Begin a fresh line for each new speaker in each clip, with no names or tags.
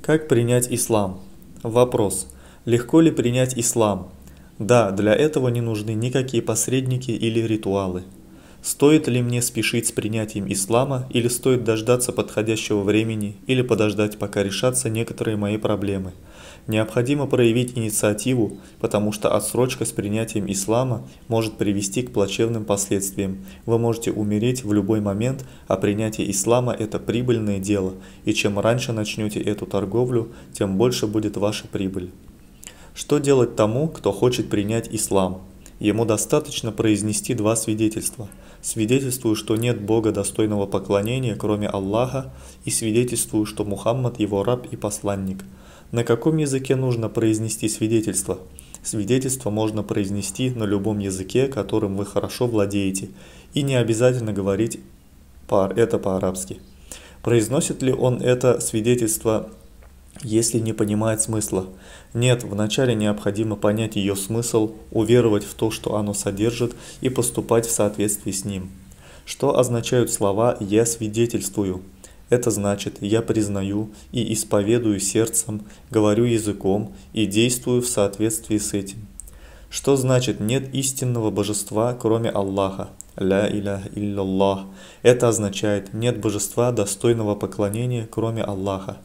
Как принять ислам? Вопрос. Легко ли принять ислам? Да, для этого не нужны никакие посредники или ритуалы. Стоит ли мне спешить с принятием ислама, или стоит дождаться подходящего времени, или подождать, пока решатся некоторые мои проблемы? Необходимо проявить инициативу, потому что отсрочка с принятием ислама может привести к плачевным последствиям. Вы можете умереть в любой момент, а принятие ислама – это прибыльное дело, и чем раньше начнете эту торговлю, тем больше будет ваша прибыль. Что делать тому, кто хочет принять ислам? Ему достаточно произнести два свидетельства. Свидетельствую, что нет Бога достойного поклонения, кроме Аллаха, и свидетельствую, что Мухаммад его раб и посланник. На каком языке нужно произнести свидетельство? Свидетельство можно произнести на любом языке, которым вы хорошо владеете, и не обязательно говорить это по-арабски. Произносит ли он это свидетельство, если не понимает смысла? Нет, вначале необходимо понять ее смысл, уверовать в то, что оно содержит, и поступать в соответствии с ним. Что означают слова «я свидетельствую»? Это значит «я признаю и исповедую сердцем, говорю языком и действую в соответствии с этим». Что значит «нет истинного божества, кроме Аллаха»? «Ля иляха илляллах». Это означает «нет божества, достойного поклонения, кроме Аллаха».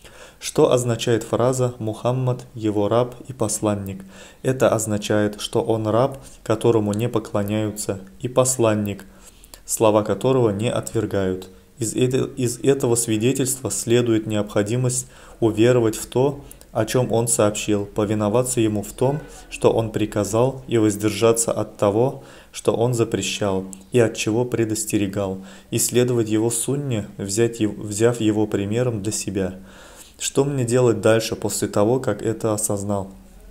Что означает фраза «Мухаммад, его раб и посланник»? Это означает, что он раб, которому не поклоняются, и посланник, слова которого не отвергают. Из этого свидетельства следует необходимость уверовать в то, о чем он сообщил, повиноваться ему в том, что он приказал, и воздержаться от того, что он запрещал, и от чего предостерегал, и следовать его сунне, взяв его примером для себя. Что мне делать дальше после того, как это осознал?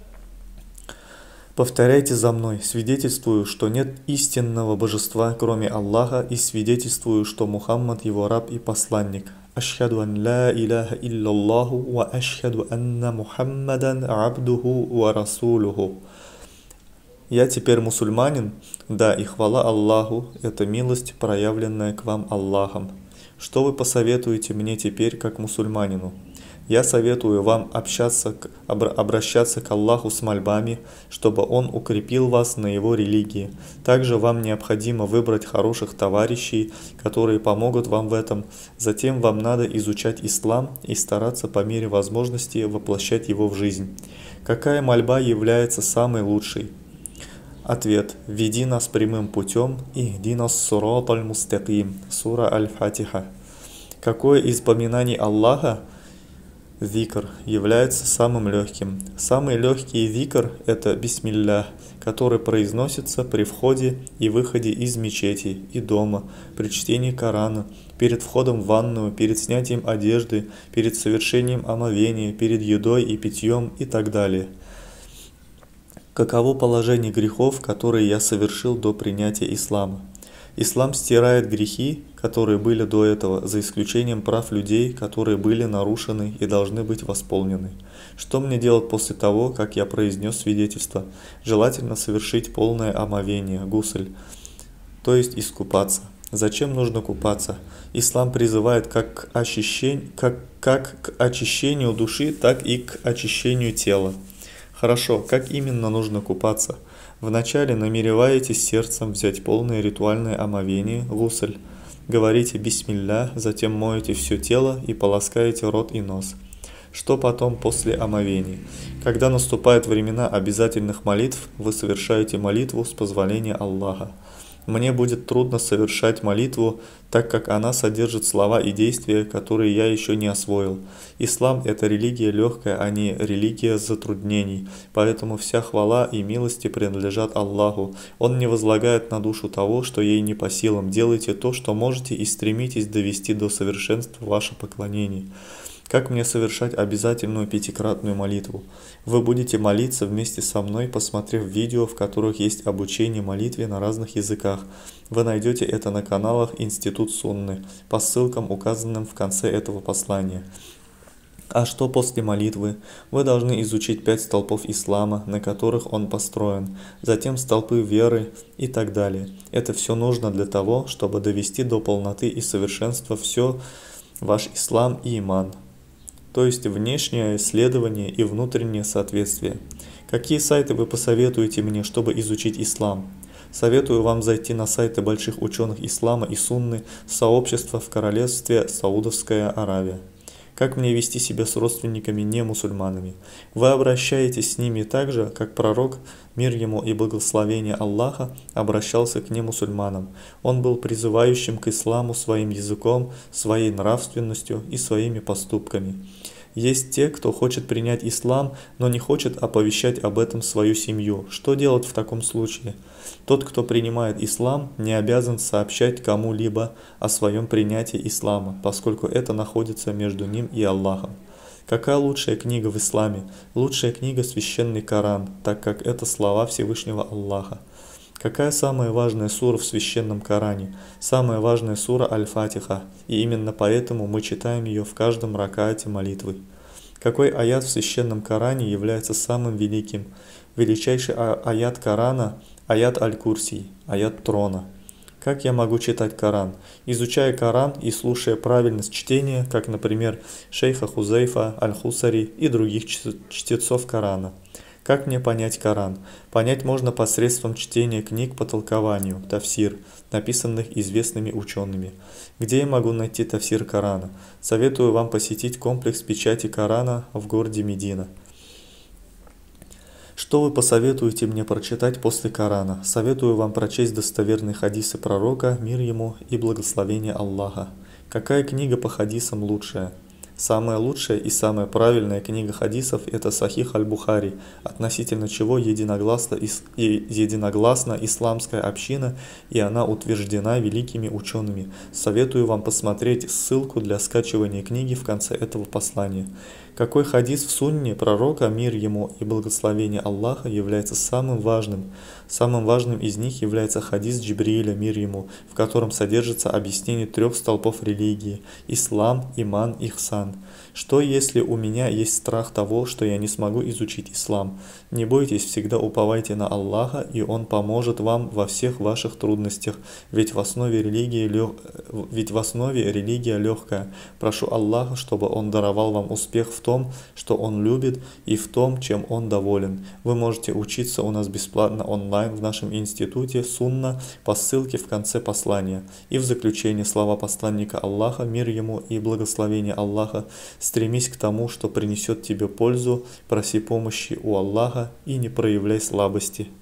Повторяйте за мной. Свидетельствую, что нет истинного божества, кроме Аллаха, и свидетельствую, что Мухаммад его раб и посланник. Ашхаду ан ла иляха илляллаху ва ашхаду анна Мухаммадан абдуху ва расулуху. Я теперь мусульманин? Да, и хвала Аллаху, это милость, проявленная к вам Аллахом. Что вы посоветуете мне теперь как мусульманину? Я советую вам обращаться к Аллаху с мольбами, чтобы Он укрепил вас на Его религии. Также вам необходимо выбрать хороших товарищей, которые помогут вам в этом. Затем вам надо изучать ислам и стараться по мере возможности воплощать его в жизнь. Какая мольба является самой лучшей? Ответ. Веди нас прямым путем. Ихдинас сираталь мустаким. Сура Аль-Фатиха. Какое из поминаний Аллаха, зикр, является самым легким? Самый легкий зикр – это бисмиллях, который произносится при входе и выходе из мечети и дома, при чтении Корана, перед входом в ванную, перед снятием одежды, перед совершением омовения, перед едой и питьем и так далее. Каково положение грехов, которые я совершил до принятия ислама? Ислам стирает грехи, которые были до этого, за исключением прав людей, которые были нарушены и должны быть восполнены. Что мне делать после того, как я произнес свидетельство? Желательно совершить полное омовение, гусль, то есть искупаться. Зачем нужно купаться? Ислам призывает как к очищению души, так и к очищению тела. Хорошо, как именно нужно купаться? Вначале намереваетесь сердцем взять полное ритуальное омовение, гусль. Говорите бисмиллях, затем моете все тело и полоскаете рот и нос. Что потом после омовения? Когда наступают времена обязательных молитв, вы совершаете молитву с позволения Аллаха. Мне будет трудно совершать молитву, так как она содержит слова и действия, которые я еще не освоил. Ислам – это религия легкая, а не религия затруднений, поэтому вся хвала и милости принадлежат Аллаху. Он не возлагает на душу того, что ей не по силам. Делайте то, что можете, и стремитесь довести до совершенства ваше поклонение. Как мне совершать обязательную пятикратную молитву? Вы будете молиться вместе со мной, посмотрев видео, в которых есть обучение молитве на разных языках. Вы найдете это на каналах Институт Сунны, по ссылкам, указанным в конце этого послания. А что после молитвы? Вы должны изучить 5 столпов ислама, на которых он построен, затем столпы веры и так далее. Это все нужно для того, чтобы довести до полноты и совершенства все ваш ислам и иман. то есть внешнее исследование и внутреннее соответствие. Какие сайты вы посоветуете мне, чтобы изучить ислам? Советую вам зайти на сайты больших ученых ислама и сунны, сообщества в королевстве Саудовская Аравия. Как мне вести себя с родственниками не мусульманами? Вы обращаетесь с ними так же, как пророк, мир ему и благословение Аллаха, обращался к немусульманам. Он был призывающим к исламу своим языком, своей нравственностью и своими поступками. Есть те, кто хочет принять ислам, но не хочет оповещать об этом свою семью. Что делать в таком случае? Тот, кто принимает ислам, не обязан сообщать кому-либо о своем принятии ислама, поскольку это находится между ним и Аллахом. Какая лучшая книга в исламе? Лучшая книга — Священный Коран, так как это слова Всевышнего Аллаха. Какая самая важная сура в Священном Коране? Самая важная сура Аль-Фатиха, и именно поэтому мы читаем ее в каждом ракаате молитвы. Какой аят в Священном Коране является самым великим? Величайший аят Корана – аят Аль-Курси, аят Трона. Как я могу читать Коран? Изучая Коран и слушая правильность чтения, как, например, шейха Хузейфа, Аль-Хусари и других чтецов Корана. Как мне понять Коран? Понять можно посредством чтения книг по толкованию, тафсир, написанных известными учеными. Где я могу найти тафсир Корана? Советую вам посетить комплекс печати Корана в городе Медина. Что вы посоветуете мне прочитать после Корана? Советую вам прочесть достоверные хадисы пророка, мир ему и благословение Аллаха. Какая книга по хадисам лучшая? Самая лучшая и самая правильная книга хадисов – это Сахих Аль-Бухари, относительно чего единогласна исламская община, и она утверждена великими учеными. Советую вам посмотреть ссылку для скачивания книги в конце этого послания. Какой хадис в сунне пророка, мир ему и благословение Аллаха, является самым важным? Самым важным из них является хадис Джибрииля, мир ему, в котором содержится объяснение 3 столпов религии – ислам, иман, ихсан. Что если у меня есть страх того, что я не смогу изучить ислам? Не бойтесь, всегда уповайте на Аллаха, и Он поможет вам во всех ваших трудностях, ведь в основе религия легкая. Прошу Аллаха, чтобы Он даровал вам успех в том, что Он любит, и в том, чем Он доволен. Вы можете учиться у нас бесплатно онлайн в нашем институте Сунна по ссылке в конце послания. И в заключение слова посланника Аллаха, мир ему и благословение Аллаха: стремись к тому, что принесет тебе пользу, проси помощи у Аллаха и не проявляй слабости.